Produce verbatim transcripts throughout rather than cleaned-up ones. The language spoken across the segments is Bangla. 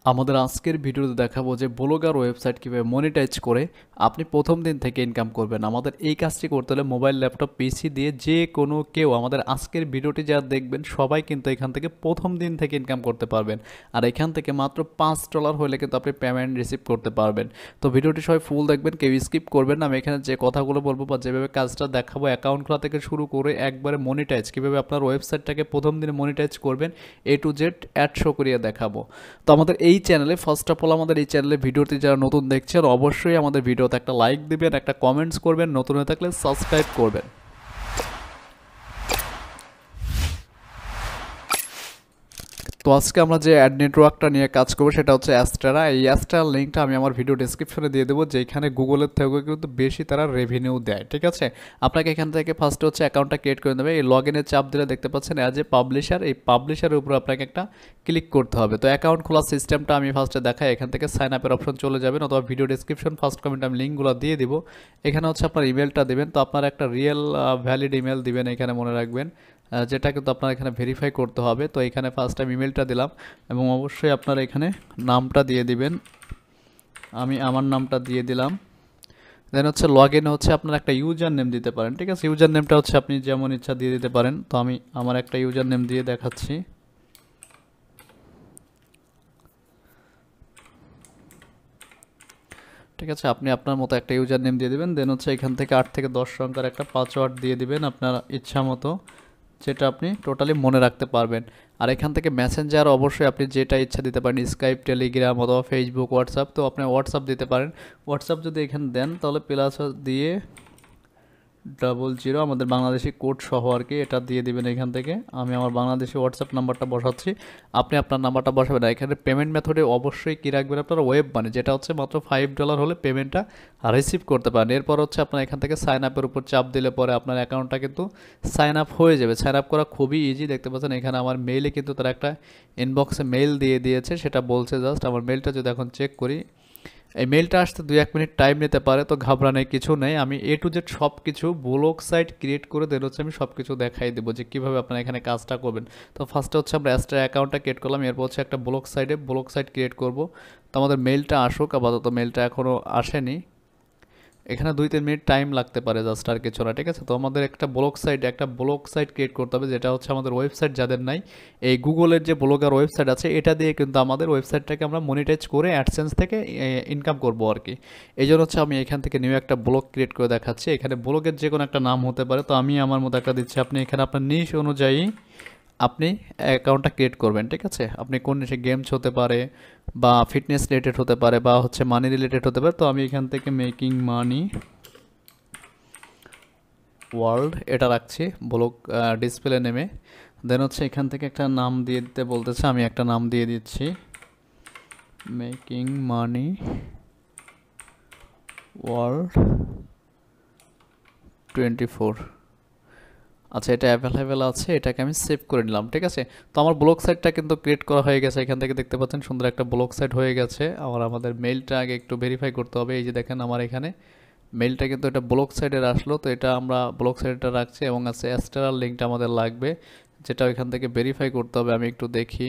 আমাদের আজকের ভিডিওতে দেখাবো যে ব্লগার ওয়েবসাইট কিভাবে মনিটাইজ করে আপনি প্রথম দিন থেকে ইনকাম করবেন। আমাদের এই কাজটি করতে হলে মোবাইল, ল্যাপটপ, পিসি দিয়ে যে কোনো কেউ আমাদের আজকের ভিডিওটি যারা দেখবেন সবাই কিন্তু এখান থেকে প্রথম দিন থেকে ইনকাম করতে পারবেন। আর এখান থেকে মাত্র পাঁচ ডলার হলে কিন্তু আপনি পেমেন্ট রিসিভ করতে পারবেন। তো ভিডিওটি সবাই ফুল দেখবেন, কেউ স্কিপ করবেন না। আমি এখানে যে কথাগুলো বলবো বা যেভাবে কাজটা দেখাবো, অ্যাকাউন্ট খোলা থেকে শুরু করে একবারে মনিটাইজ কীভাবে আপনার ওয়েবসাইটটাকে প্রথম দিনে মনিটাইজ করবেন, A to Z ad show করিয়ে দেখাবো। তো আমাদের এই চ্যানেলে ফার্স্ট অফ অল আমাদের এই চ্যানেলে ভিডিওটি যারা নতুন দেখছেন অবশ্যই আমাদের ভিডিওতে একটা লাইক দিবেন, একটা কমেন্টস করবেন, নতুন হয়ে থাকলে সাবস্ক্রাইব করবেন। তো আজকে আমরা যে অ্যাড নেটওয়ার্কটা নিয়ে কাজ করবো সেটা হচ্ছে অ্যাস্টেরা। এই অ্যাস্টেরার লিঙ্কটা আমি আমার ভিডিও ডিসক্রিপশনে দিয়ে দেবো, যেখানে গুগলের থেকে কিন্তু বেশি তারা রেভিনিউ দেয়। ঠিক আছে, আপনাকে এখান থেকে ফার্স্টে হচ্ছে অ্যাকাউন্টটা ক্রিয়েট করে দেবে। এই লগ ইনের চাপ দিলে দেখতে পাচ্ছেন অ্যাজ এ পাবলিশার, এই পাবলিশারের উপর আপনাকে একটা ক্লিক করতে হবে। তো অ্যাকাউন্ট খোলার সিস্টেমটা আমি ফার্স্টে দেখাই। এখান থেকে সাইন আপের অপশন চলে যাবেন, অথবা ভিডিও ডিসক্রিপশন ফার্স্ট কমেন্ট আমি লিঙ্কগুলো দিয়ে দিব। এখানে হচ্ছে আপনার ইমেলটা দেবেন। তো আপনার একটা রিয়েল ভ্যালিড ইমেল দিবেন, এখানে মনে রাখবেন, যেটা কিন্তু আপনার এখানে ভেরিফাই করতে হবে। তো এখানে ফার্স্ট টাইম ইমেলটা দিলাম এবং অবশ্যই আপনার এখানে নামটা দিয়ে দিবেন। আমি আমার নামটা দিয়ে দিলাম। দেন হচ্ছে লগ ইনে হচ্ছে আপনার একটা ইউজার নেম দিতে পারেন। ঠিক আছে, ইউজার নেমটা হচ্ছে আপনি যেমন ইচ্ছা দিয়ে দিতে পারেন। তো আমি আমার একটা ইউজার নেম দিয়ে দেখাচ্ছি। ঠিক আছে, আপনি আপনার মতো একটা ইউজার নেম দিয়ে দিবেন। দেন হচ্ছে এখান থেকে আট থেকে দশ সংখ্যার একটা পাসওয়ার্ড দিয়ে দিবেন আপনার ইচ্ছা মতো, যেটা আপনি টোটালি মনে রাখতে পারবেন। আর এখান থেকে মেসেঞ্জার অবশ্যই আপনি যেটা ইচ্ছা দিতে পারেন, স্কাইপ, টেলিগ্রাম অথবা ফেসবুক, হোয়াটসঅ্যাপ। তো আপনি হোয়াটসঅ্যাপ দিতে পারেন। হোয়াটসঅ্যাপ যদি এখানে দেন তাহলে প্লাস দিয়ে ডাবল জিরো আমাদের বাংলাদেশি কোড সহ আর কি, এটা দিয়ে দিবেন এখান থেকে। আমি আমার বাংলাদেশি হোয়াটসঅ্যাপ নাম্বারটা বসাচ্ছি, আপনি আপনার নাম্বারটা বসাবেন। না এখানে পেমেন্ট মেথডে অবশ্যই কী রাখবেন আপনার ওয়েব মানি, যেটা হচ্ছে মাত্র ফাইভ ডলার হলে পেমেন্টটা রিসিভ করতে পারেন। এরপর হচ্ছে আপনার এখান থেকে সাইন আপের উপর চাপ দিলে পরে আপনার অ্যাকাউন্টটা কিন্তু সাইন আপ হয়ে যাবে। সাইন আপ করা খুবই ইজি, দেখতে পাচ্ছেন এখানে আমার মেইলে কিন্তু তারা একটা ইনবক্সে মেইল দিয়ে দিয়েছে, সেটা বলছে জাস্ট। আমার মেইলটা যদি এখন চেক করি, এই মেলটা আসতে দুই এক মিনিট টাইম নিতে পারে, তো ঘাবড়ানোর কিছু নেই। আমি এ টু জেড সব কিছু ব্লগ সাইট ক্রিয়েট করে দেন হচ্ছে আমি সব কিছু দেখাই দেবো যে কীভাবে আপনারা এখানে কাজটা করবেন। তো ফার্স্টে হচ্ছে আমরা অ্যাস্টার অ্যাকাউন্টটা ক্রিয়েট করলাম, এরপর হচ্ছে একটা ব্লগ সাইটে ব্লগ সাইট ক্রিয়েট করব। তো আমাদের মেলটা আসুক, আপাতত মেলটা এখনও আসেনি, এখানে দুই তিন মিনিট টাইম লাগতে পারে জাস্ট, আর কিছু না। ঠিক আছে, তো আমাদের একটা ব্লগ সাইট একটা ব্লগ সাইট ক্রিয়েট করতে হবে, যেটা হচ্ছে আমাদের ওয়েবসাইট যাদের নাই, এই গুগলের যে ব্লগার ওয়েবসাইট আছে এটা দিয়ে কিন্তু আমাদের ওয়েবসাইটটাকে আমরা মনিটাইজ করে অ্যাডসেন্স থেকে ইনকাম করব আর কি। এই জন্য হচ্ছে আমি এখান থেকে নিউ একটা ব্লগ ক্রিয়েট করে দেখাচ্ছি। এখানে ব্লগের যে কোনো একটা নাম হতে পারে, তো আমি আমার মতো একটা দিচ্ছি। আপনি এখানে আপনার নিশ অনুযায়ী আপনি অ্যাকাউন্টটা ক্রিয়েট করবেন। ঠিক আছে, আপনি কোন নিশে গেমস হতে পারে বা ফিটনেস রিলেটেড হতে পারে বা হচ্ছে মানি রিলেটেড হতে পারে। তো আমি এখান থেকে মেকিং মানি ওয়ার্ল্ড এটা রাখছি ব্লগ ডিসপ্লে নেমে। দেন হচ্ছে এখান থেকে একটা নাম দিয়ে দিতে বলতেছে, আমি একটা নাম দিয়ে দিচ্ছি making money world twenty four. আচ্ছা, এটা অ্যাভেলেবেল আছে, এটাকে আমি সেভ করে নিলাম। ঠিক আছে, তো আমার ব্লগ সাইটটা কিন্তু ক্রিয়েট করা হয়ে গেছে। এখান থেকে দেখতে পাচ্ছেন সুন্দর একটা ব্লগ সাইট হয়ে গেছে। আর আমাদের মেইলটা আগে একটু ভেরিফাই করতে হবে। এই যে দেখেন আমার এখানে মেইলটা কিন্তু এটা ব্লগ সাইটের আসলো, তো এটা আমরা ব্লগ সাইটটা রাখছি এবং আছে অ্যাস্টেরার লিঙ্কটা আমাদের লাগবে, যেটা ওইখান থেকে ভেরিফাই করতে হবে। আমি একটু দেখি,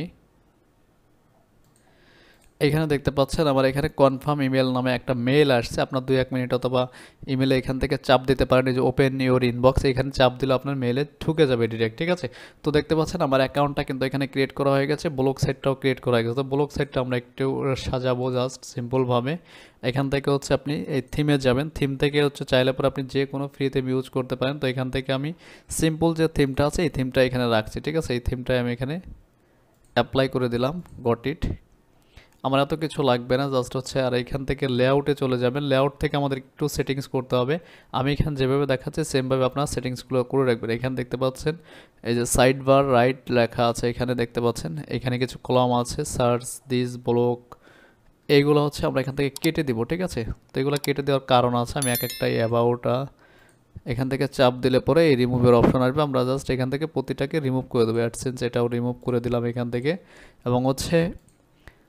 এখানে দেখতে পাচ্ছেন আমার এখানে কনফার্ম ইমেল নামে একটা মেল আসছে। আপনার দুই এক মিনিট অথবা ইমেলে এখান থেকে চাপ দিতে পারেন, এই যে ওপেন ইউর ইনবক্স, এখানে চাপ দিলে আপনার মেলে ঢুকে যাবে ডিরেক্ট। ঠিক আছে, তো দেখতে পাচ্ছেন আমার অ্যাকাউন্টটা কিন্তু এখানে ক্রিয়েট করা হয়ে গেছে, ব্লগ সাইটটাও ক্রিয়েট করা হয়ে গেছে। তো ব্লগ সাইটটা আমরা একটু সাজাবো জাস্ট সিম্পলভাবে। এখান থেকে হচ্ছে আপনি এই থিমে যাবেন, থিম থেকে হচ্ছে চাইলে পরে আপনি যে কোনো ফ্রি থিম ইউজ করতে পারেন। তো এখান থেকে আমি সিম্পল যে থিমটা আছে এই থিমটা এখানে রাখছি। ঠিক আছে, এই থিমটাই আমি এখানে অ্যাপ্লাই করে দিলাম, গট ইট। আমার এত কিছু লাগবে না, জাস্ট হচ্ছে আর এখান থেকে লেআউটে চলে যাবেন। লেআউট থেকে আমাদের একটু সেটিংস করতে হবে। আমি এখানে যেভাবে দেখাচ্ছি সেমভাবে আপনার সেটিংসগুলো করে রাখবেন। এখানে দেখতে পাচ্ছেন এই যে সাইড বার রাইট লেখা আছে, এখানে দেখতে পাচ্ছেন এখানে কিছু কলাম আছে, সার্চ দিস ব্লগ, এইগুলো হচ্ছে আমরা এখান থেকে কেটে দিব। ঠিক আছে, তো এগুলো কেটে দেওয়ার কারণ আছে। আমি এক একটা অ্যাবাউটা এখান থেকে চাপ দিলে পরে এই রিমুভের অপশন আসবে, আমরা জাস্ট এখান থেকে প্রতিটাকে রিমুভ করে দেবো। অ্যাডসেন্স এটাও রিমুভ করে দিলাম এখান থেকে। এবং হচ্ছে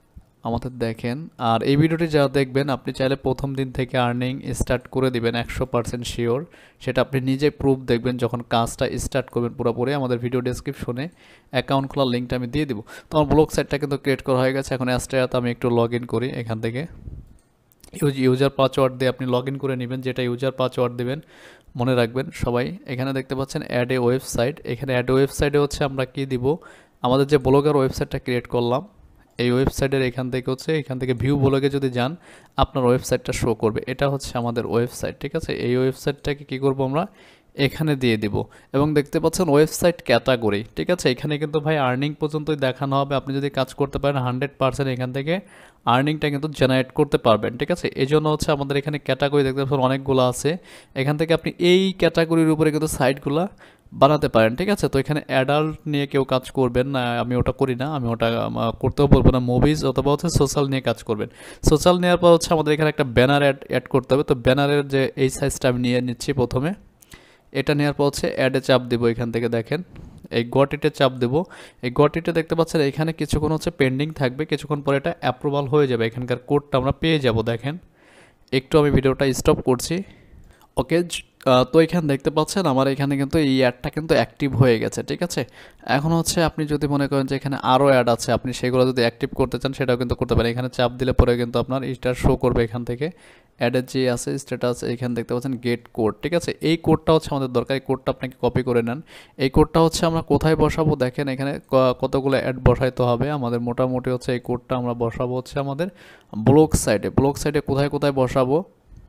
আমাদের দেখেন। আর এই ভিডিওটি যারা দেখবেন আপনি চাইলে প্রথম দিন থেকে আর্নিং স্টার্ট করে দিবেন একশো পার্সেন্ট শিওর। সেটা আপনি নিজে প্রুফ দেখবেন যখন কাজটা স্টার্ট করবেন পুরোপুরি। আমাদের ভিডিও ডেসক্রিপশনে অ্যাকাউন্ট খোলার লিঙ্কটা আমি দিয়ে দিব। তো আমার ব্লগ সাইটটা কিন্তু ক্রিয়েট করা হয়ে গেছে। এখন অ্যাস্টেরাতে আমি একটু লগ ইন করি। এখান থেকে ইউজ ইউজার পাসওয়ার্ড দিয়ে আপনি লগ ইন করে নেবেন, যেটা ইউজার পাসওয়ার্ড দেবেন মনে রাখবেন সবাই। এখানে দেখতে পাচ্ছেন অ্যাড এ ওয়েবসাইট। এখানে অ্যাড ওয়েবসাইটে হচ্ছে আমরা কি দিব, আমাদের যে ব্লগার ওয়েবসাইটটা ক্রিয়েট করলাম এই ওয়েবসাইটের এখান থেকে হচ্ছে এখান থেকে ভিউ ব্লগে যদি যান আপনার ওয়েবসাইটটা শো করবে। এটা হচ্ছে আমাদের ওয়েবসাইট, ঠিক আছে। এই ওয়েবসাইটটাকে কি করব আমরা এখানে দিয়ে দিব। এবং দেখতে পাচ্ছেন ওয়েবসাইট ক্যাটাগরি, ঠিক আছে। এখানে কিন্তু ভাই আর্নিং পর্যন্তই দেখানো হবে। আপনি যদি কাজ করতে পারেন হান্ড্রেড পার্সেন্ট এখান থেকে আর্নিংটা কিন্তু জেনারেট করতে পারবেন, ঠিক আছে। এই জন্য হচ্ছে আমাদের এখানে ক্যাটাগরি দেখতে পাচ্ছেন অনেকগুলো আছে। এখান থেকে আপনি এই ক্যাটাগরির উপরে কিন্তু সাইটগুলো বানাতে পারেন, ঠিক আছে। তো এখানে অ্যাডাল্ট নিয়ে কেউ কাজ করবেন না, আমি ওটা করি না, আমি ওটা করতেও বলবো না। মুভিজ অথবা হচ্ছে সোশ্যাল নিয়ে কাজ করবেন। সোশ্যাল নেওয়ার পর হচ্ছে আমাদের এখানে একটা ব্যানার অ্যাড অ্যাড করতে হবে। তো ব্যানারের যে এই সাইজটা আমি নিয়ে নিচ্ছি প্রথমে। এটা নেওয়ার পর হচ্ছে অ্যাডে চাপ দেবো। এখান থেকে দেখেন এই গট ইটে চাপ দেবো। এই গট ইটে দেখতে পাচ্ছেন এখানে কিছুক্ষণ হচ্ছে পেন্ডিং থাকবে, কিছুক্ষণ পরে এটা অ্যাপ্রুভাল হয়ে যাবে। এখানকার কোডটা আমরা পেয়ে যাব। দেখেন একটু আমি ভিডিওটা স্টপ করছি। ওকে, তো এখানে দেখতে পাচ্ছেন আমার এখানে কিন্তু এই অ্যাডটা কিন্তু অ্যাক্টিভ হয়ে গেছে, ঠিক আছে। এখন হচ্ছে আপনি যদি মনে করেন যে এখানে আরও অ্যাড আছে, আপনি সেগুলো যদি অ্যাক্টিভ করতে চান সেটাও কিন্তু করতে পারেন। এখানে চাপ দিলে পরে কিন্তু আপনার এটা শো করবে। এখান থেকে অ্যাডের যে আছে স্ট্যাটাস এখানে দেখতে পাচ্ছেন গেট কোড, ঠিক আছে। এই কোডটা হচ্ছে আমাদের দরকার। এই কোডটা আপনাকে কপি করে নেন। এই কোডটা হচ্ছে আমরা কোথায় বসাবো দেখেন, এখানে কতগুলো অ্যাড বসাইতে হবে আমাদের। মোটামুটি হচ্ছে এই কোডটা আমরা বসাবো হচ্ছে আমাদের ব্লগ সাইটে। ব্লগ সাইটে কোথায় কোথায় বসাবো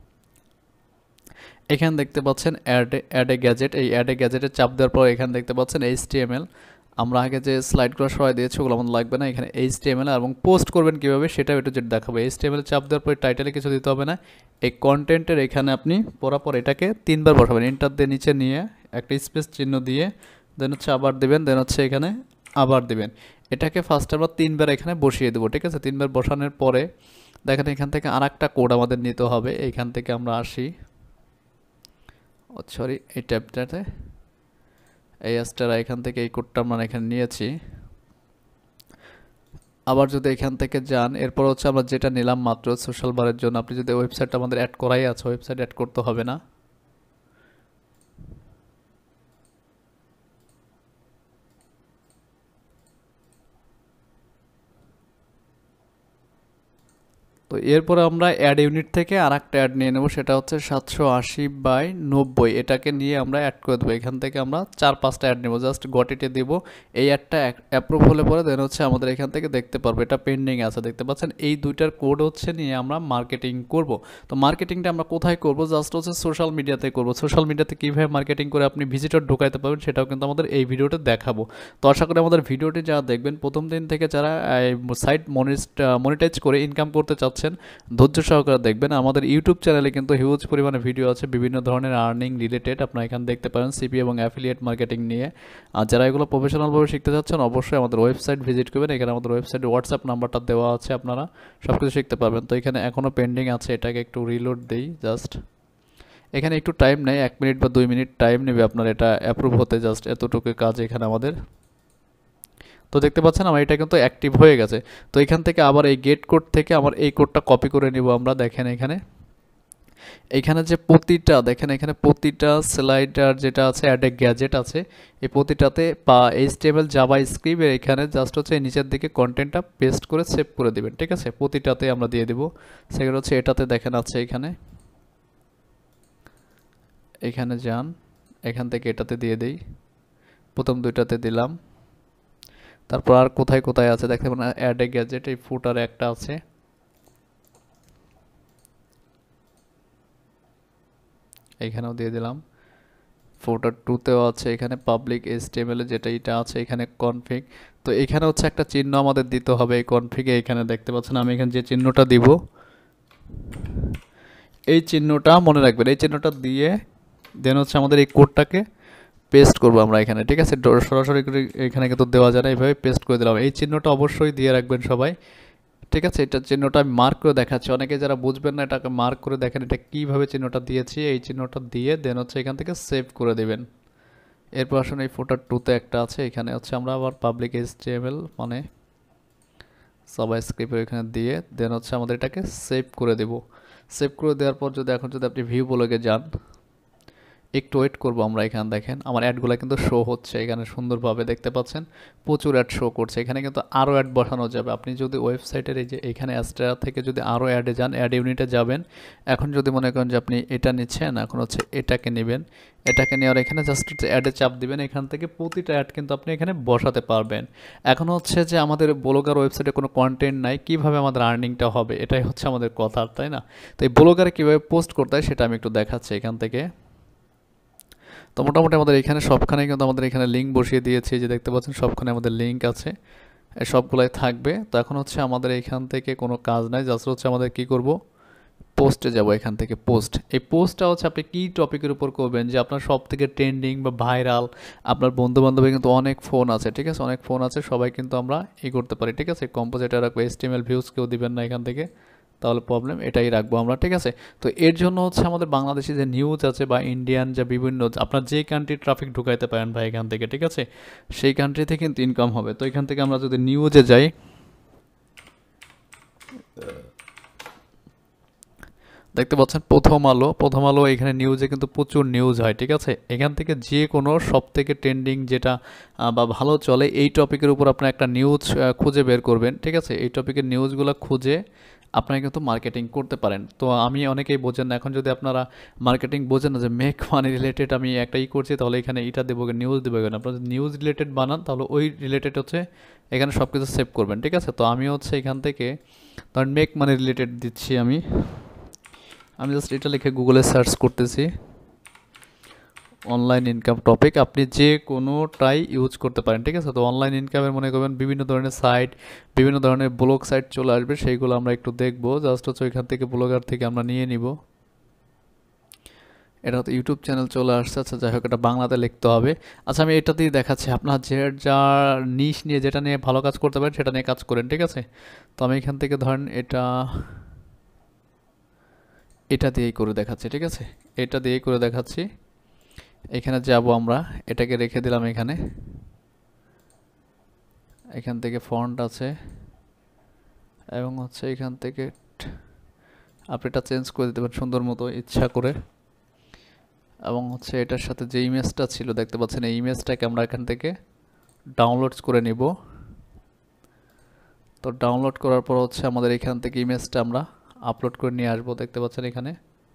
এখানে দেখতে পাচ্ছেন অ্যাড অ্যাড এ গ্যাজেট। এই অ্যাড এ গ্যাজেটে চাপ দেওয়ার পর এখানে দেখতে পাচ্ছেন এইচ টি এম এল। আমরা আগে যে স্লাইডগুলো সবাই দিয়েছি ওগুলো আমাদের লাগবে না। এখানে এইচ টি এম এল এবং পোস্ট করবেন কীভাবে সেটাও একটু যেটা দেখাবো। এইচ টি এম এল চাপ দেওয়ার পর টাইটেলে কিছু দিতে হবে না। এই কন্টেন্টের এখানে আপনি পরাপর এটাকে তিনবার বসাবেন। এন্টার দিয়ে নিচে নিয়ে একটা স্পেস চিহ্ন দিয়ে দেন হচ্ছে আবার দেবেন, দেন হচ্ছে এখানে আবার দেবেন। এটাকে ফার্স্ট আমরা তিনবার এখানে বসিয়ে দেবো, ঠিক আছে। তিনবার বসানোর পরে দেখেন এখান থেকে আর একটা কোড আমাদের নিতে হবে। এইখান থেকে আমরা আসি, সরি এই ট্যাবটাতে এই অ্যাস্টেরা এখান থেকে এই কোডটা আমরা এখানে নিয়েছি। আবার যদি এখান থেকে যান এরপর হচ্ছে আমরা যেটা নিলাম মাত্র সোশ্যাল বারের জন্য, আপনি যদি ওয়েবসাইটটা আমাদের অ্যাড করাই আছে ওয়েবসাইট অ্যাড করতে হবে না। তো এরপরে আমরা অ্যাড ইউনিট থেকে আর একটা অ্যাড নিয়ে নেব, সেটা হচ্ছে সাতশো আশি বাই নব্বই। এটাকে নিয়ে আমরা অ্যাড করে দেবো। এখান থেকে আমরা চার পাঁচটা অ্যাড নেব, জাস্ট গটিতে দিব। এই অ্যাডটা অ্যাপ্রুভ হলে পরে দেন হচ্ছে আমাদের এখান থেকে দেখতে পারবো এটা পেন্ডিং আছে, দেখতে পাচ্ছেন। এই দুইটার কোড হচ্ছে নিয়ে আমরা মার্কেটিং করব। তো মার্কেটিংটা আমরা কোথায় করব, জাস্ট হচ্ছে সোশ্যাল মিডিয়াতে করব। সোশ্যাল মিডিয়াতে কীভাবে মার্কেটিং করে আপনি ভিজিটর ঢোকাইতে পারবেন সেটাও কিন্তু আমাদের এই ভিডিওতে দেখাবো। তো আশা করি আমাদের ভিডিওটি যারা দেখবেন প্রথম দিন থেকে যারা সাইট মনিটাইজ করে ইনকাম করতে চাচ্ছেন ধৈর্য সহকারে দেখবেন। আমাদের ইউটিউব চ্যানেলে কিন্তু হিউজ পরিমাণে ভিডিও আছে বিভিন্ন ধরনের আর্নিং রিলেটেড, আপনারা এখানে দেখতে পারেন সিপি এবং অ্যাফিলিয়েট মার্কেটিং নিয়ে। আর যারা এগুলো প্রফেশনালভাবে শিখতে চাচ্ছেন অবশ্যই আমাদের ওয়েবসাইট ভিজিট করবেন। এখানে আমাদের ওয়েবসাইটে হোয়াটসঅ্যাপ নাম্বারটা দেওয়া আছে, আপনারা সব কিছু শিখতে পারবেন। তো এখানে এখনও পেন্ডিং আছে, এটাকে একটু রিলোড দিই জাস্ট। এখানে একটু টাইম নেয়, এক মিনিট বা দুই মিনিট টাইম নেবে আপনার এটা অ্যাপ্রুভ হতে, জাস্ট এতটুকু কাজ এখানে আমাদের। তো দেখতে পাচ্ছেন আমার এটা কিন্তু অ্যাক্টিভ হয়ে গেছে। তো এখান থেকে আবার এই গেট কোড থেকে আমার এই কোডটা কপি করে নিব আমরা। দেখেন এখানে এখানে যে প্রতিটা দেখেন এখানে প্রতিটা স্লাইডার যেটা আছে অ্যাড এ গ্যাজেট আছে, এই প্রতিটাতে বা এইচটিএমএল জাভা স্ক্রিপ্ট এখানে জাস্ট হচ্ছে নিচের দিকে কন্টেন্টটা পেস্ট করে সেভ করে দিবেন, ঠিক আছে। প্রতিটাতে আমরা দিয়ে দিব। সেকেন্ড হচ্ছে এটাতে দেখেন আছে এখানে এখানে যান, এখান থেকে এটাতে দিয়ে দেই। প্রথম দুইটাতে দিলাম। তারপর আর কোথায় কোথায় আছে দেখতে পারেন অ্যাড এ গ্যাজেট, এই ফুটারে একটা আছে, এইখানেও দিয়ে দিলাম। ফুটার টুতেও আছে, এখানে পাবলিক এইচটিএমএল যেটা এটা আছে, এখানে কনফিগ। তো এখানে হচ্ছে একটা চিহ্ন আমাদের দিতে হবে এই কনফিগে। এখানে দেখতে পাচ্ছেন আমি এখানে যে চিহ্নটা দিব এই চিহ্নটা মনে রাখবেন। এই চিহ্নটা দিয়ে দেন হচ্ছে আমাদের এই কোডটাকে পেস্ট করবো আমরা এখানে, ঠিক আছে। সরাসরি করে এখানে কিন্তু দেওয়া যায় না, এইভাবে পেস্ট করে দিলাম। এই চিহ্নটা অবশ্যই দিয়ে রাখবেন সবাই, ঠিক আছে। এটা চিহ্নটা আমি মার্ক করে দেখাচ্ছি, অনেকে যারা বুঝবেন না এটাকে মার্ক করে দেখেন এটা কীভাবে চিহ্নটা দিয়েছি। এই চিহ্নটা দিয়ে দেন হচ্ছে এখান থেকে সেভ করে দেবেন। এরপর আসুন এই ফোটার টুতে একটা আছে, এখানে হচ্ছে আমরা আবার পাবলিক এইচটিএমএল মানে সাবস্ক্রাইবার এখানে দিয়ে দেন হচ্ছে আমাদের এটাকে সেভ করে দেব। সেভ করে দেওয়ার পর যদি এখন যদি আপনি ভিউ ব্লগে যান, একটু ওয়েট করবো আমরা। এখানে দেখেন আমার অ্যাডগুলো কিন্তু শো হচ্ছে এখানে সুন্দরভাবে দেখতে পাচ্ছেন, প্রচুর অ্যাড শো করছে। এখানে কিন্তু আরও অ্যাড বসানো যাবে। আপনি যদি ওয়েবসাইটের এই যে এখানে অ্যাডস্টেরা থেকে যদি আরও অ্যাডে যান, অ্যাড ইউনিটে যাবেন, এখন যদি মনে করেন যে আপনি এটা নিচ্ছেন, এখন হচ্ছে এটাকে নেবেন, এটাকে নেওয়ার এখানে জাস্ট হচ্ছে অ্যাডে চাপ দিবেন, এখান থেকে প্রতিটা অ্যাড কিন্তু আপনি এখানে বসাতে পারবেন। এখন হচ্ছে যে আমাদের ব্লগার ওয়েবসাইটে কোনো কন্টেন্ট নাই, কিভাবে আমাদের আর্নিংটা হবে, এটাই হচ্ছে আমাদের কথা, তাই না? তো এই ব্লগারে কীভাবে পোস্ট করতে হয় সেটা আমি একটু দেখাচ্ছি এখান থেকে। তো মোটামুটি আমাদের এখানে সবখানে কিন্তু আমাদের এখানে লিঙ্ক বসিয়ে দিয়েছি, যে দেখতে পাচ্ছেন সবখানে আমাদের লিঙ্ক আছে, সবগুলাই থাকবে। তো এখন হচ্ছে আমাদের এখান থেকে কোনো কাজ নাই, জাস্ট হচ্ছে আমাদের কি করব, পোস্টে যাব। এখান থেকে পোস্ট, এই পোস্টটা হচ্ছে আপনি কী টপিকের উপর করবেন, যে আপনার সব থেকে ট্রেন্ডিং বা ভাইরাল, আপনার বন্ধু বান্ধবের কিন্তু অনেক ফোন আছে, ঠিক আছে, অনেক ফোন আছে, সবাই কিন্তু আমরা ই করতে পারি, ঠিক আছে। কম্পোজিটর রাখবো, এসটিএমএল ভিউজ কেউ দিবেন না এখান থেকে, তাহলে প্রবলেম, এটাই রাখবো আমরা, ঠিক আছে। তো এর জন্য হচ্ছে আমাদের বাংলাদেশি যে নিউজ আছে বা ইন্ডিয়ান যে বিভিন্ন, আপনার যে কান্ট্রির ট্রাফিক ঢুকাইতে পারেন ভাই এখান থেকে, ঠিক আছে, সেই কান্ট্রিতে কিন্তু ইনকাম হবে। তো এখান থেকে আমরা যদি নিউজে যাই, দেখতে পাচ্ছেন প্রথম আলো, প্রথম আলো এখানে নিউজে কিন্তু প্রচুর নিউজ হয়, ঠিক আছে। এখান থেকে যে কোনো সব থেকে ট্রেন্ডিং যেটা বা ভালো চলে এই টপিকের উপর আপনার একটা নিউজ খুঁজে বের করবেন, ঠিক আছে। এই টপিকের নিউজগুলো খুঁজে আপনারা কিন্তু মার্কেটিং করতে পারেন। তো আমি অনেকেই বোঝেন না, এখন যদি আপনারা মার্কেটিং বোঝেন না যে মেক মানি রিলেটেড আমি একটা ই করছি, তাহলে এখানে এটা দেবো, নিউজ দেবো, আপনারা যদি নিউজ রিলেটেড বানান তাহলে ওই রিলেটেড হচ্ছে এখানে সব কিছু সেভ করবেন, ঠিক আছে। তো আমি হচ্ছে এখান থেকে ধরেন মেক মানি রিলেটেড দিচ্ছি, আমি আমি জাস্ট এটা লিখে গুগলে সার্চ করতেছি অনলাইন ইনকাম টপিক, আপনি যে কোনোটাই ইউজ করতে পারেন, ঠিক আছে। তো অনলাইন ইনকামের মনে করবেন বিভিন্ন ধরনের সাইট, বিভিন্ন ধরনের ব্লগ সাইট চলে আসবে, সেইগুলো আমরা একটু দেখবো। জাস্ট হচ্ছে ওইখান থেকে ব্লগার থেকে আমরা নিয়ে নিব। এটা হয়তো ইউটিউব চ্যানেল চলে আসছে, আচ্ছা যাই হোক, এটা বাংলাতে লিখতে হবে। আচ্ছা আমি এটা দিয়ে দেখাচ্ছি, আপনার যে যার নিশ নিয়ে যেটা নিয়ে ভালো কাজ করতে পারেন সেটা নিয়ে কাজ করেন, ঠিক আছে। তো আমি এখান থেকে ধরেন এটা এটা দিয়েই করে দেখাচ্ছি, ঠিক আছে, এটা দিয়েই করে দেখাচ্ছি। এখানে যাব আমরা, এটাকে রেখে দিলাম এখানে, এখান থেকে ফন্ট আছে এবং হচ্ছে এখান থেকে আপনি এটা চেঞ্জ করে দিতে পারেন সুন্দর মতো ইচ্ছা করে। এবং হচ্ছে এটার সাথে যে ইমেজটা ছিল দেখতে পাচ্ছেন, এই ইমেজটাকে আমরা এখান থেকে ডাউনলোডস করে নিব। তো ডাউনলোড করার পর হচ্ছে আমাদের এখান থেকে ইমেজটা আমরা আপলোড করে নিয়ে আসবো, দেখতে পাচ্ছেন এখানে।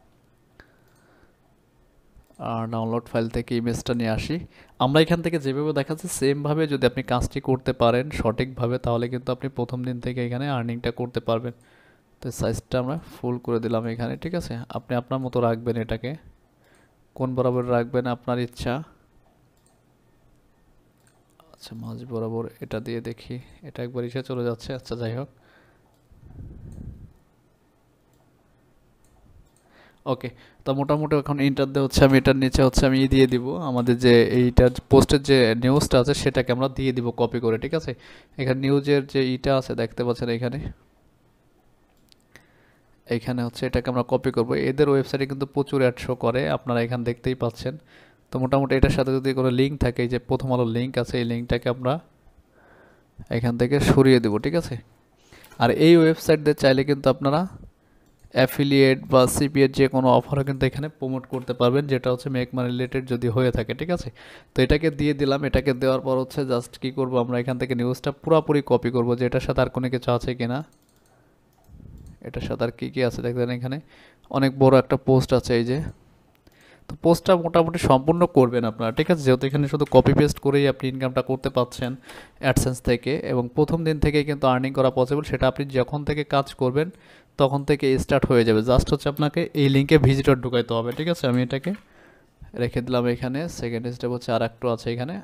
আর ডাউনলোড ফাইল থেকে ইমেজটা নিয়ে আসি আমরা এখান থেকে, যেভাবে দেখাচ্ছে সেমভাবে যদি আপনি কাজটি করতে পারেন সঠিকভাবে, তাহলে কিন্তু আপনি প্রথম দিন থেকে এখানে আর্নিংটা করতে পারবেন। তো সাইজটা আমরা ফুল করে দিলাম এখানে, ঠিক আছে। আপনি আপনার মতো রাখবেন, এটাকে কোন বরাবর রাখবেন আপনার ইচ্ছা। আচ্ছা মাঝ বরাবর এটা দিয়ে দেখি, এটা একবার ইসে চলে যাচ্ছে, আচ্ছা যাই হোক, ওকে। তো মোটামুটি এখন ইন্টার দিয়ে হচ্ছে আমি এটার নিচে হচ্ছে আমি ই দিয়ে দিব, আমাদের যে এইটার পোস্টের যে নিউজটা আছে সেটাকে আমরা দিয়ে দিব কপি করে, ঠিক আছে। এখানে নিউজের যে ইটা আছে দেখতে পাচ্ছেন এখানে, এইখানে হচ্ছে এটাকে আমরা কপি করব। এদের ওয়েবসাইটে কিন্তু প্রচুর অ্যাড শো করে, আপনারা এখানে দেখতেই পাচ্ছেন। তো মোটামুটি এটার সাথে যদি কোনো লিঙ্ক থাকে, এই যে প্রথম আলো লিঙ্ক আছে, এই লিঙ্কটাকে আমরা এখান থেকে সরিয়ে দেব, ঠিক আছে। আর এই ওয়েবসাইট দিয়ে চাইলে কিন্তু আপনারা অ্যাফিলিয়েট বা সিপিএর যে কোনো অফারও কিন্তু এখানে প্রমোট করতে পারবেন, যেটা হচ্ছে মেক মানি রিলেটেড যদি হয়ে থাকে, ঠিক আছে। তো এটাকে দিয়ে দিলাম, এটাকে দেওয়ার পর হচ্ছে জাস্ট কি করব, আমরা এখান থেকে নিউজটা পুরোপুরি কপি করব, যে এটার সাথে আর কোনো কিছু আছে কিনা, এটার সাথে আর কী কী আছে দেখবেন এখানে অনেক বড় একটা পোস্ট আছে, এই যে। তো পোস্টটা মোটামুটি সম্পূর্ণ করবেন আপনারা, ঠিক আছে, যেহেতু এখানে শুধু কপি পেস্ট করেই আপনি ইনকামটা করতে পাচ্ছেন অ্যাডসেন্স থেকে, এবং প্রথম দিন থেকে কিন্তু আর্নিং করা পসিবল, সেটা আপনি যখন থেকে কাজ করবেন তখন থেকে স্টার্ট হয়ে যাবে। জাস্ট হচ্ছে আপনাকে এই লিঙ্কে ভিজিটর ঢুকাইতে হবে, ঠিক আছে। আমি এটাকে রেখে দিলাম এখানে। সেকেন্ড স্টেপ হচ্ছে আর একটু আছে এখানে,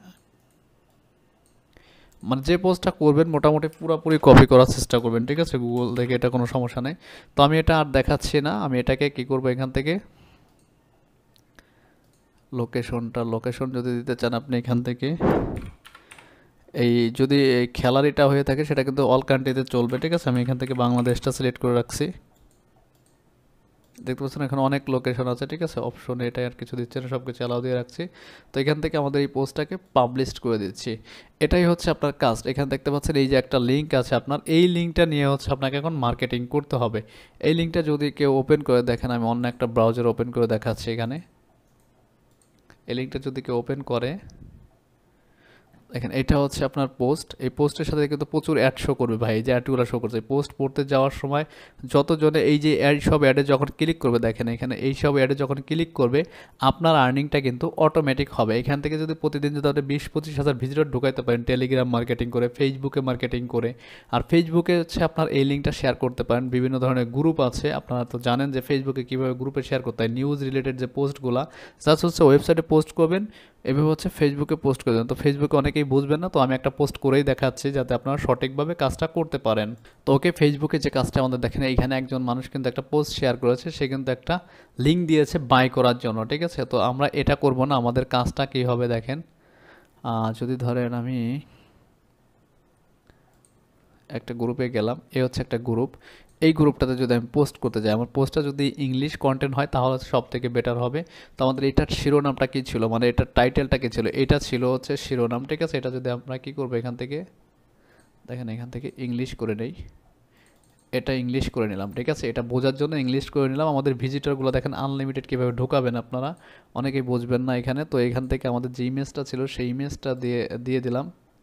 মানে যে পোস্টটা করবেন মোটামুটি পুরোপুরি কপি করার চেষ্টা করবেন, ঠিক আছে, গুগল থেকে, এটা কোনো সমস্যা নেই। তো আমি এটা আর দেখাচ্ছি না, আমি এটাকে কি করব, এখান থেকে লোকেশনটা, লোকেশন যদি দিতে চান আপনি এখান থেকে, এই যদি এই খেলার এটা হয়ে থাকে সেটা কিন্তু অল কান্ট্রিতে চলবে, ঠিক আছে। আমি এখান থেকে বাংলাদেশটা সিলেক্ট করে রাখছি। দেখতে পাচ্ছেন এখানে অনেক লোকেশন আছে, ঠিক আছে, অপশন এটা আর কিছু দিচ্ছে না, সব কিছু অ্যালাউ দিয়ে রাখছি। তো এখান থেকে আমাদের এই পোস্টটাকে পাবলিশ করে দিচ্ছি। এটাই হচ্ছে আপনার কাজ। এখানে দেখতে পাচ্ছেন এই যে একটা লিঙ্ক আছে আপনার, এই লিঙ্কটা নিয়ে হচ্ছে আপনাকে এখন মার্কেটিং করতে হবে। এই লিঙ্কটা যদি কেউ ওপেন করে দেখেন, আমি অন্য একটা ব্রাউজার ওপেন করে দেখাচ্ছি এখানে। এই লিঙ্কটা যদি কেউ ওপেন করে দেখেন, এটা হচ্ছে আপনার পোস্ট। এই পোস্টের সাথে কিন্তু প্রচুর অ্যাড শো করবে ভাই, এই যে অ্যাডগুলো শো করছে পোস্ট পড়তে যাওয়ার সময়। যতজনে এই যে অ্যাড সব অ্যাডে যখন ক্লিক করবে, দেখেন এখানে এই সব অ্যাডে যখন ক্লিক করবে আপনার আর্নিংটা কিন্তু অটোমেটিক হবে। এখান থেকে যদি প্রতিদিন যদি আপনি বিশ পঁচিশ হাজার ভিজিটর ঢুকাইতে পারেন টেলিগ্রাম মার্কেটিং করে, ফেসবুকে মার্কেটিং করে, আর ফেসবুকে হচ্ছে আপনার এই লিঙ্কটা শেয়ার করতে পারেন। বিভিন্ন ধরনের গ্রুপ আছে, আপনারা তো জানেন যে ফেসবুকে কীভাবে গ্রুপে শেয়ার করতে হয় নিউজ রিলেটেড যে পোস্টগুলো, জাস্ট হচ্ছে ওয়েবসাইটে পোস্ট করবেন, এভাবে হচ্ছে ফেসবুকে পোস্ট করে দেন। তো ফেসবুকে অনেকেই বুঝবেন না, তো আমি একটা পোস্ট করেই দেখাচ্ছি যাতে আপনারা সঠিকভাবে কাজটা করতে পারেন। তো ওকে, ফেসবুকে যে কাজটা আমাদের দেখেন, এইখানে একজন মানুষ কিন্তু একটা পোস্ট শেয়ার করেছে, সে কিন্তু একটা লিঙ্ক দিয়েছে বাই করার জন্য, ঠিক আছে। তো আমরা এটা করব না, আমাদের কাজটা কী হবে দেখেন, যদি ধরেন আমি একটা গ্রুপে গেলাম, এ হচ্ছে একটা গ্রুপ, এই গ্রুপটাতে যদি আমি পোস্ট করতে যাই, আমার পোস্টটা যদি ইংলিশ কন্টেন্ট হয় তাহলে সব থেকে বেটার হবে। তো আমাদের এটার শিরোনামটা কী ছিল, মানে এটার টাইটেলটা কী ছিল, এটা ছিল হচ্ছে শিরোনাম, ঠিক আছে। এটা যদি আমরা কী করবো, এখান থেকে দেখেন এখান থেকে ইংলিশ করে নেই, এটা ইংলিশ করে নিলাম, ঠিক আছে। এটা বোঝার জন্য ইংলিশ করে নিলাম। আমাদের ভিজিটরগুলো দেখেন আনলিমিটেড কীভাবে ঢোকাবেন আপনারা, অনেকেই বুঝবেন না এখানে। তো এখান থেকে আমাদের যে ইমেজটা ছিল সেই ইমেজটা দিয়ে দিয়ে দিলাম।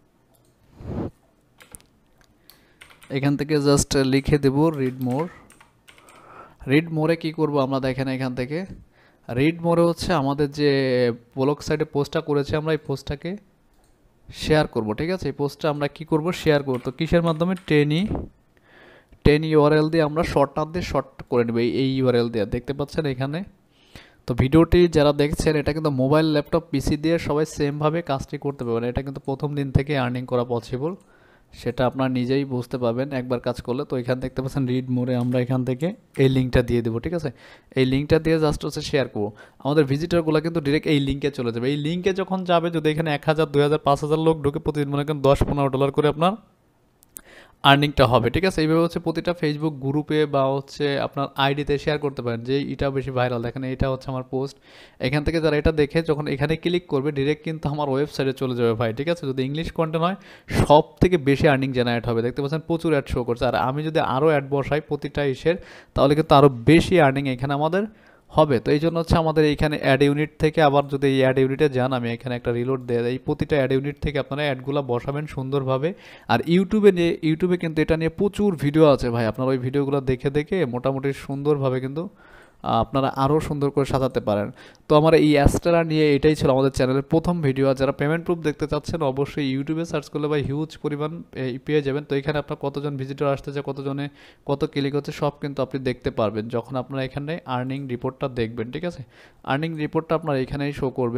এখান থেকে জাস্ট লিখে দেব রিড মোর। রিড মোরে কী করব আমরা দেখেন, এখান থেকে রিড মোরে হচ্ছে আমাদের যে ব্লগ সাইটে পোস্টটা করেছি আমরা, এই পোস্টটাকে শেয়ার করব, ঠিক আছে। এই পোস্টটা আমরা কি করব, শেয়ার করব। তো কিসের মাধ্যমে, টেনি টেন ইউআরএল দিয়ে আমরা শর্টনার দিয়ে শর্ট করে নেব, এই ইউআরএল দিয়ে দেখতে পাচ্ছেন এখানে। তো ভিডিওটি যারা দেখছেন, এটা কিন্তু মোবাইল ল্যাপটপ পিসি দিয়ে সবাই সেমভাবে কাজটি করতে পারবেন। এটা কিন্তু প্রথম দিন থেকে আর্নিং করা পসিবল, সেটা আপনার নিজেই বুঝতে পারবেন একবার কাজ করলে। তো এখানে দেখতে পাচ্ছেন রিড মোরে আমরা এখান থেকে এই লিঙ্কটা দিয়ে দেবো, ঠিক আছে। এই লিঙ্কটা দিয়ে জাস্ট হচ্ছে শেয়ার করবো। আমাদের ভিজিটরগুলো কিন্তু ডিরেক্ট এই লিঙ্কে চলে যাবে। এই লিঙ্কে যখন যাবে, যদি এখানে এক হাজার দুই হাজার পাঁচ হাজার লোক ঢুকে, প্রতিদিন মনে করেন দশ পনেরো ডলার করে আপনার আর্নিংটা হবে, ঠিক আছে। এইভাবে হচ্ছে প্রতিটা ফেসবুক গ্রুপে বা হচ্ছে আপনার আইডিতে শেয়ার করতে পারেন, যে এটা বেশি ভাইরাল। দেখেন এটা হচ্ছে আমার পোস্ট, এখান থেকে যারা এটা দেখে যখন এখানে ক্লিক করবে ডিরেক্ট কিন্তু আমার ওয়েবসাইটে চলে যাবে ভাই, ঠিক আছে। যদি ইংলিশ কন্টেন্ট হয় সব থেকে বেশি আর্নিং জেনারেট হবে, দেখতে পাচ্ছেন প্রচুর অ্যাড শো করছে। আর আমি যদি আরও অ্যাড বসাই প্রতিটা ইসের, তাহলে কিন্তু আরও বেশি আর্নিং এখানে আমাদের হবে। তো এই জন্য হচ্ছে আমাদের এইখানে অ্যাড ইউনিট থেকে, আবার যদি এই অ্যাড ইউনিটে যান, আমি এখানে একটা রিলোড দিয়ে দেয়, এই প্রতিটা অ্যাড ইউনিট থেকে আপনারা অ্যাডগুলো বসাবেন সুন্দরভাবে। আর ইউটিউবে নিয়ে ইউটিউবে কিন্তু এটা নিয়ে প্রচুর ভিডিও আছে ভাই, আপনারা ওই ভিডিওগুলো দেখে দেখে মোটামুটি সুন্দরভাবে কিন্তু আপনারা আরও সুন্দর করে সাজাতে পারেন। তো আমার এই অ্যাস্টেরা নিয়ে এটাই ছিল আমাদের চ্যানেলের প্রথম ভিডিও। আর যারা পেমেন্ট প্রুফ দেখতে চাচ্ছেন, অবশ্যই ইউটিউবে সার্চ করলে ভাই হিউজ পরিমাণ পেয়ে যাবেন। তো এখানে আপনার কতজন ভিজিটর আসতেছে, কতজনে কত ক্লিক হচ্ছে, সব কিন্তু আপনি দেখতে পারবেন যখন আপনারা এখানে আর্নিং রিপোর্টটা দেখবেন, ঠিক আছে। আর্নিং রিপোর্টটা আপনার এখানেই শো করবে।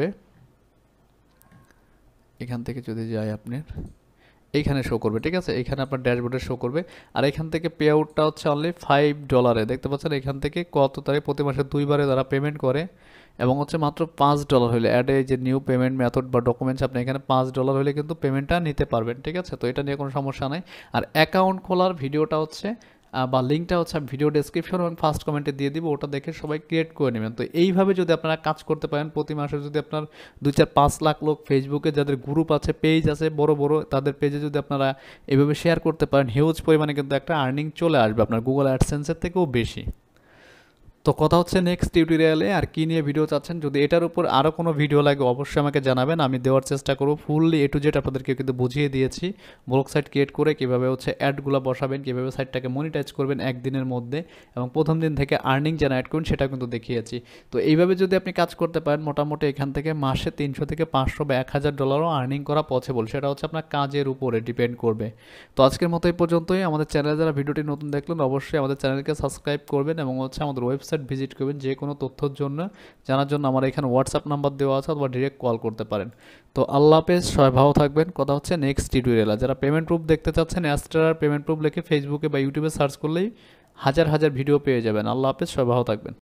এখান থেকে যদি যাই আপনার এইখানে শো করবে, ঠিক আছে। এখানে আপনার ড্যাশবোর্ডে শো করবে। আর এখান থেকে পে আউটটা হচ্ছে অনলি ফাইভ ডলারে, দেখতে পাচ্ছেন এখান থেকে কত তারিখ, প্রতি মাসে দুইবারে তারা পেমেন্ট করে, এবং হচ্ছে মাত্র পাঁচ ডলার হলে অ্যাডে যে নিউ পেমেন্ট মেথড বা ডকুমেন্টস, আপনি এখানে পাঁচ ডলার হলে কিন্তু পেমেন্টটা নিতে পারবেন, ঠিক আছে। তো এটা নিয়ে কোনো সমস্যা নাই। আর অ্যাকাউন্ট খোলার ভিডিওটা হচ্ছে বা লিঙ্কটা হচ্ছে আমি ভিডিও ডেসক্রিপশন এবং ফার্স্ট কমেন্টে দিয়ে দিব, ওটা দেখে সবাই ক্রিয়েট করে নেবেন। তো এইভাবে যদি আপনারা কাজ করতে পারেন, প্রতি মাসে যদি আপনার দুই চার পাঁচ লাখ লোক ফেসবুকে যাদের গ্রুপ আছে, পেজ আছে বড় বড়, তাদের পেজে যদি আপনারা এইভাবে শেয়ার করতে পারেন, হিউজ পরিমাণে কিন্তু একটা আর্নিং চলে আসবে আপনার গুগল অ্যাডসেন্সের থেকেও বেশি। তো কথা হচ্ছে নেক্সট টিউটোরিয়ালে আর কি নিয়ে ভিডিও চাচ্ছেন, যদি এটার উপর আরও কোনো ভিডিও লাগে অবশ্যই আমাকে জানাবেন, আমি দেওয়ার চেষ্টা করব। ফুললি এ টু জেড আপনাদেরকে কিন্তু বুঝিয়ে দিয়েছি, ব্লগ সাইট ক্রিয়েট করে কীভাবে হচ্ছে অ্যাডগুলো বসাবেন, কীভাবে সাইটটাকে মনিটাইজ করবেন একদিনের মধ্যে, এবং প্রথম দিন থেকে আর্নিং জেনারেট করুন, সেটা কিন্তু দেখিয়েছি। তো এইভাবে যদি আপনি কাজ করতে পারেন, মোটামুটি এখান থেকে মাসে তিনশো থেকে পাঁচশো বা এক হাজার ডলারও আর্নিং করা পসিবল, সেটা হচ্ছে আপনার কাজের উপরে ডিপেন্ড করবে। তো আজকের মতো এই পর্যন্তই। আমাদের চ্যানেলে যারা ভিডিওটি নতুন দেখলেন, অবশ্যই আমাদের চ্যানেলকে সাবস্ক্রাইব করবেন, এবং হচ্ছে আমাদের ওয়েবসাইট ভিজিট করবেন যে কোনো তথ্যের জন্য জানার জন্য। আমার এখানে হোয়াটসঅ্যাপ নাম্বার দেওয়া আছে, অথবা ডিরেক্ট কল করতে পারেন। তো আল্লাহ হাফেজ, সবাই ভালো থাকবেন। কথা হচ্ছে নেক্সট টিউটোরিয়ালে। যারা পেমেন্ট প্রুফ দেখতে চাচ্ছেন, অ্যাস্টেরার পেমেন্ট প্রুফ লিখে ফেসবুকে বা ইউটিউবে সার্চ করলেই হাজার হাজার ভিডিও পেয়ে যাবেন। আল্লাহ হাফেজ, সবাই ভালো থাকবেন।